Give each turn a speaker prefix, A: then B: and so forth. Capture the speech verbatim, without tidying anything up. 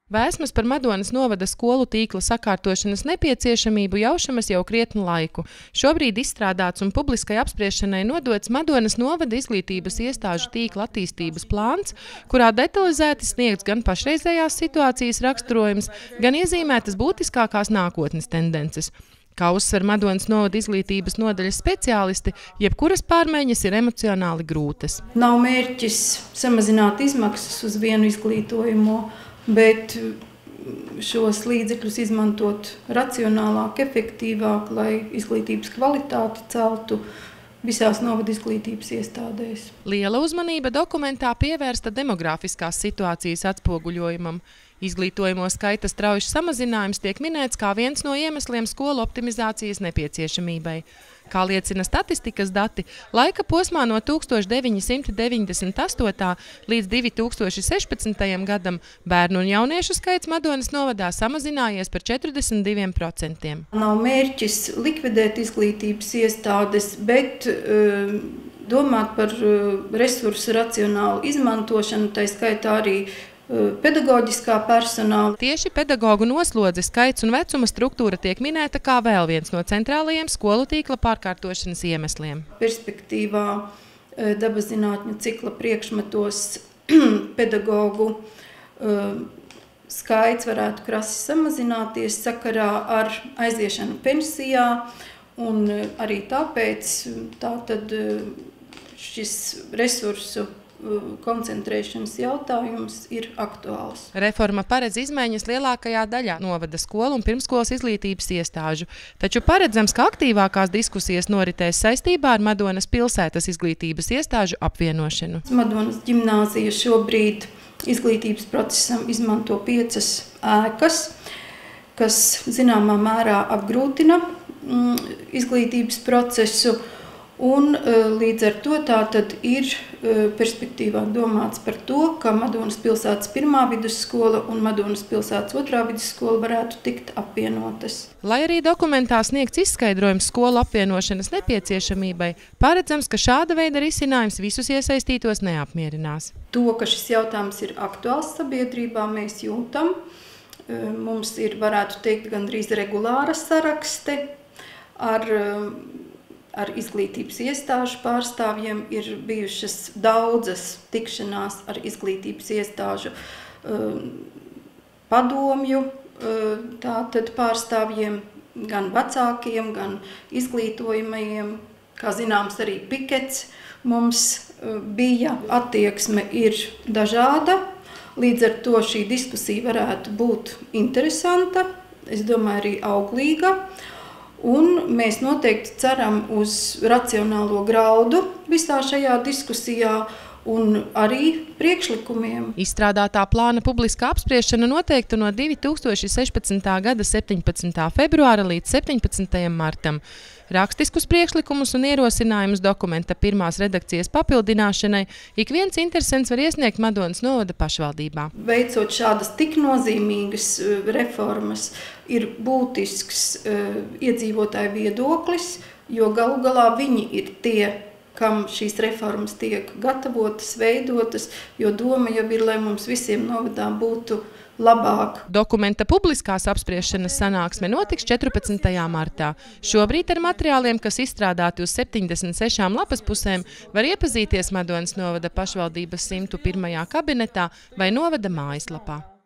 A: Vēsmas par Madonas novada skolu tīkla sakārtošanas nepieciešamību jaušamas jau krietnu laiku. Šobrīd izstrādāts un publiskai apspriešanai nodots Madonas novada izglītības iestāžu tīkla attīstības plāns, kurā detalizēti sniegts gan pašreizējās situācijas raksturojums, gan iezīmētas būtiskākās nākotnes tendences. Kā uzsver Madonas novada izglītības nodaļas speciālisti, jebkuras pārmaiņas ir emocionāli grūtas.
B: Nav mērķis samazināt izmaksas uz vienu izglītojumu, bet šos līdzekļus izmantot racionālāk, efektīvāk, lai izglītības kvalitāti celtu visās novada izglītības iestādēs.
A: Liela uzmanība dokumentā pievērsta demografiskās situācijas atspoguļojumam. Izglītojamo skaita strauji samazinājums tiek minēts kā viens no iemesliem skolu optimizācijas nepieciešamībai. Kā liecina statistikas dati, laika posmā no tūkstoš deviņi simti deviņdesmit astotā līdz divi tūkstoši sešpadsmitajam gadam bērnu un jauniešu skaits Madonas novadā samazinājies par četrdesmit diviem procentiem.
B: Nav mērķis likvidēt izglītības iestādes, bet uh, domāt par uh, resursu racionālu izmantošanu, tai skaitā arī pedagoģiskā personāla.
A: Tieši pedagogu noslodze, skaits un vecuma struktūra tiek minēta kā vēl viens no centrālajiem skolu tīkla pārkārtošanas iemesliem.
B: Perspektīvā dabaszinātņu cikla priekšmetos pedagogu skaits varētu krasi samazināties sakarā ar aiziešanu pensijā, un arī tāpēc tātad šis resursu koncentrēšanas jautājums ir aktuāls.
A: Reforma paredz izmaiņas lielākajā daļā novada skolu un pirmskolas izglītības iestāžu, taču paredzams, ka aktīvākās diskusijas noritēs saistībā ar Madonas pilsētas izglītības iestāžu apvienošanu.
B: Madonas ģimnāzija šobrīd izglītības procesam izmanto piecas ēkas, kas zināmā mērā apgrūtina izglītības procesu. Un līdz ar to tātad ir perspektīvā domāts par to, ka Madonas pilsētas pirmā vidusskola un Madonas pilsētas otrā vidusskola varētu tikt apvienotas.
A: Lai arī dokumentā sniegts izskaidrojums skolu apvienošanas nepieciešamībai, paredzams, ka šāda veida risinājums visus iesaistītos neapmierinās.
B: To, ka šis jautājums ir aktuāls sabiedrībā, mēs jūtam. Mums ir, varētu teikt, gandrīz regulāra sarakste ar Ar izglītības iestāžu pārstāvjiem, ir bijušas daudzas tikšanās ar izglītības iestāžu padomju tātad pārstāvjiem, gan vecākiem, gan izglītojamajiem. Kā zināms, arī pikets mums bija. Attieksme ir dažāda, līdz ar to šī diskusija varētu būt interesanta, es domāju, arī auglīga. Un mēs noteikti ceram uz racionālo graudu visā šajā diskusijā un arī priekšlikumiem.
A: Izstrādātā plāna publiskā apspriešana noteikta no divi tūkstoši sešpadsmitā gada septiņpadsmitā februāra līdz septiņpadsmitajam martam. Rakstiskus priekšlikumus un ierosinājumus dokumenta pirmās redakcijas papildināšanai ik viens interesents var iesniegt Madonas novada pašvaldībā.
B: Veicot šādas tik nozīmīgas reformas, ir būtisks uh, iedzīvotāju viedoklis, jo galu galā viņi ir tie, kam šīs reformas tiek gatavotas, veidotas, jo doma jau ir, lai mums visiem novadā būtu labāk.
A: Dokumenta publiskās apspriešanas sanāksme notiks četrpadsmitajā martā. Šobrīd ar materiāliem, kas izstrādāti uz septiņdesmit sešām lapas pusēm, var iepazīties Madonas novada pašvaldības simtu pirmajā kabinetā vai novada mājaslapā.